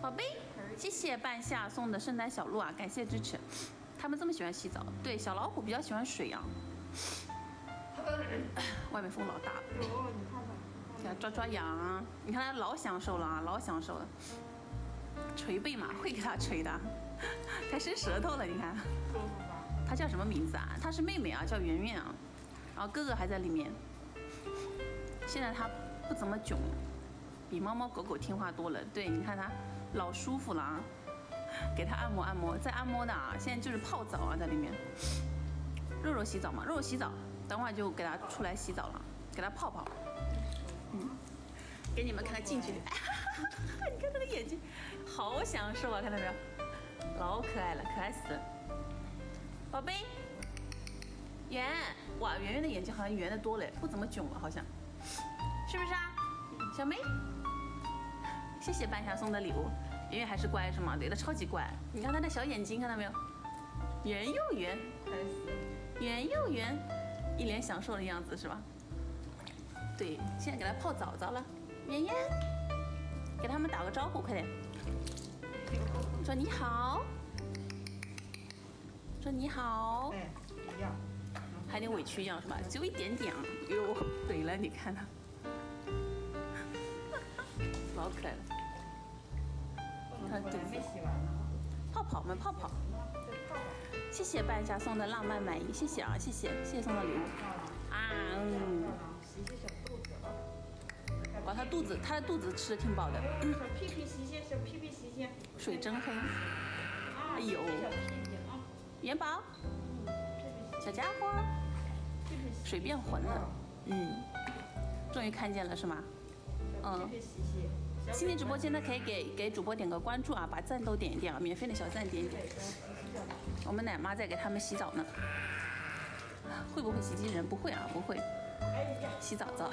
宝贝，谢谢半夏送的圣诞小鹿啊，感谢支持。他们这么喜欢洗澡，对，小老虎比较喜欢水啊。外面风老大了， 哦，你看看， 给它抓抓痒，你看它老享受了啊，老享受了。捶背嘛，会给它捶的，还伸舌头了，你看。它叫什么名字啊？它是妹妹啊，叫圆圆啊。然后哥哥还在里面。现在它不怎么囧，比猫猫狗狗听话多了。对，你看它老舒服了啊，给它按摩按摩，再按摩的啊。现在就是泡澡啊，在里面。肉肉洗澡嘛，肉肉洗澡，等会儿就给它出来洗澡了，给它泡泡。给你们看看近距离。你看它的眼睛，好享受啊，看到没有？老可爱了，可爱死了。宝贝，圆，哇，圆圆的眼睛好像圆的多了，不怎么囧了，好像，是不是啊？小妹，谢谢半夏送的礼物，圆圆还是乖是吗？对，她超级乖，你看她的小眼睛，看到没有？圆又圆，圆又圆，一脸享受的样子是吧？对，现在给她泡澡澡了，圆圆，给他们打个招呼，快点，说你好。说你好， 哎，一样， 还有点委屈一样是吧？只有一点点啊，哟，怼了，你看他，老可爱了。他肚子没洗完呢， 泡泡们泡泡，谢谢半夏送的浪漫满意，谢谢啊，谢谢送的礼物啊， 洗洗小肚子啊。 哇，他的肚子吃的挺饱的。 小屁屁洗洗，小屁屁洗洗。 水真黑。哎呦。 小屁屁啊。 元宝，小家伙，水变浑了，终于看见了是吗？新的直播间呢，可以给主播点个关注啊，把赞都点一点啊，免费的小赞点一点。我们奶妈在给他们洗澡呢，会不会洗机器人？不会啊，不会。洗澡澡。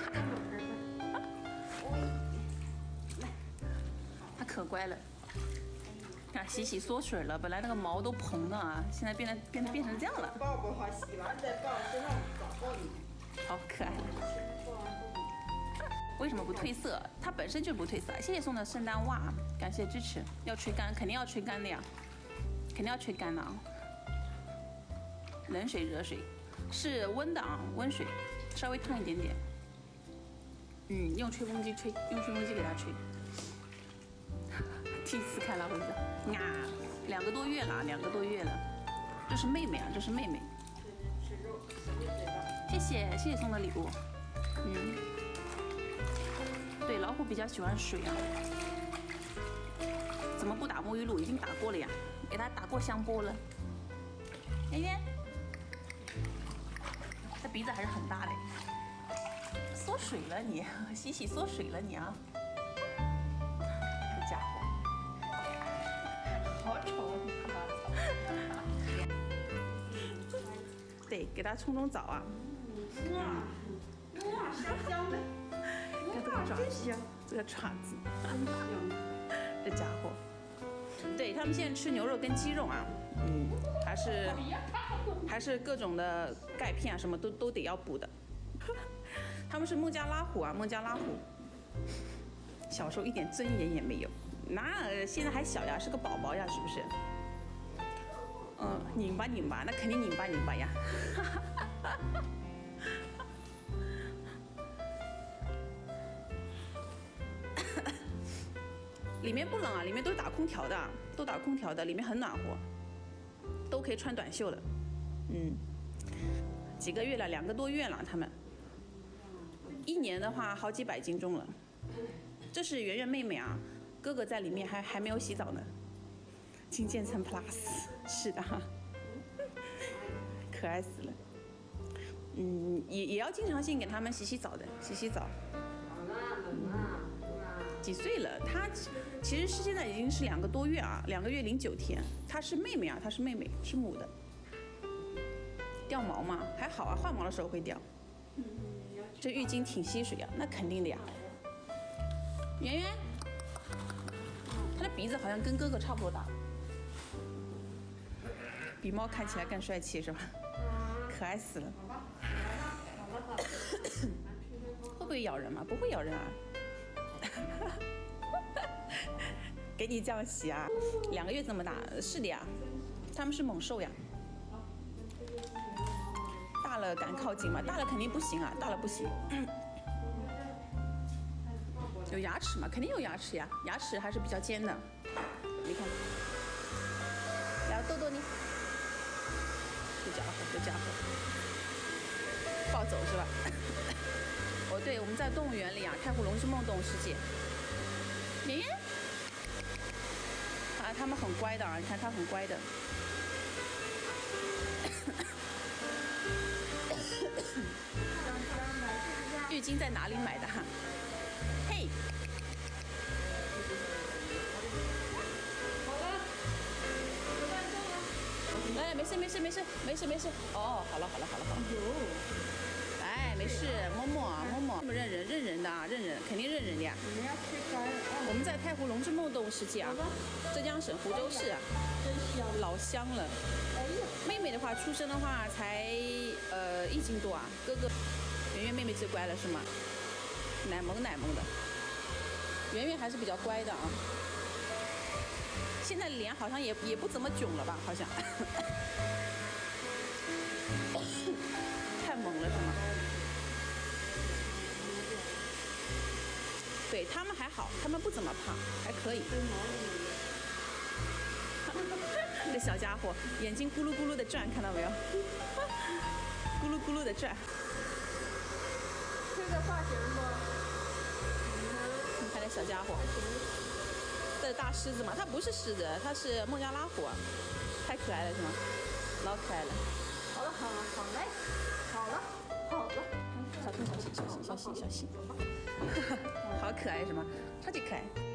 它可乖了。看洗洗缩水了，本来那个毛都蓬的啊，现在变成这样了。 抱抱哈，洗完再抱，现在早抱你。 好可爱。为什么不褪色？它本身就不褪色。谢谢送的圣诞袜，感谢支持。要吹干，肯定要吹干的呀，肯定要吹干的啊。冷水、热水是温的啊，温水，稍微烫一点点。用吹风机吹，用吹风机给它吹。第一次看老虎叫啊，2个多月了，2个多月了。这是妹妹啊，这是妹妹。 吃肉，洗嘴巴。 谢谢送的礼物。对，老虎比较喜欢水啊。怎么不打沐浴露？已经打过了呀，给它打过香波了。圆圆，它鼻子还是很大的。缩水了你，洗洗缩水了你啊！这家伙。好丑，对，给它冲澡啊。 哇，香香的。 看这个爪子，这个爪子，这家伙。对他们现在吃牛肉跟鸡肉啊，还是各种的钙片啊，什么都得要补的。他们是孟加拉虎啊，孟加拉虎。小时候一点尊严也没有。那现在还小呀，是个宝宝呀，是不是？拧巴拧巴，那肯定拧巴拧巴呀。里面不冷啊，里面都打空调的，都打空调的，里面很暖和，都可以穿短袖的。几个月了，2个多月了，他们。1年的话，好几百斤重了。这是圆圆妹妹啊。哥哥在里面还没有洗澡呢，金渐层 plus 是的，可爱死了。也要经常性给他们洗洗澡的，洗洗澡。几岁了？她其实是现在已经是2个多月啊，2个月0 9天。她是妹妹啊，她是妹妹，是母的。掉毛嘛，还好啊，换毛的时候会掉。这浴巾挺吸水啊，那肯定的呀。圆圆。他的鼻子好像跟哥哥差不多大，比猫看起来更帅气是吧？可爱死了。会不会咬人吗？不会咬人啊。 给你这样洗啊？2个月这么大，是的呀，他们是猛兽呀。大了敢靠近吗？大了肯定不行啊，大了不行。有牙齿吗？肯定有牙齿呀，牙齿还是比较尖的。你看，来我逗逗你。这家伙，这家伙，抱走是吧？哦，对，我们在动物园里啊，太湖龙之梦动物世界。圆圆，啊，他们很乖的啊，你看它很乖的。浴巾在哪里买的哈？嘿。哎，没事没事没事没事没事。哦，好了好了好了好了。哎，没事，摸摸摸摸，这么认人认人的啊，认人肯定认人的呀。 你们要切开。 我们在太湖龙之梦动物世界啊，浙江省湖州市啊， 真香。 老乡了。 哎呀， 妹妹的话出生的话才1斤多啊，哥哥圆圆妹妹最乖了是吗？奶萌奶萌的，圆圆还是比较乖的啊。现在脸好像也不怎么囧了吧？好像。太萌了是吗？对他们还好，他们不怎么胖，还可以。这小家伙眼睛咕噜咕噜的转，看到没有？咕噜咕噜的转。 这个发型不？ 你看这小家伙，这是大狮子嘛？它不是狮子，它是孟加拉虎，太可爱了是吗？老可爱了。 好了好了好嘞，好了好了。 小心小心小心小心小心。好可爱是吗？超级可爱。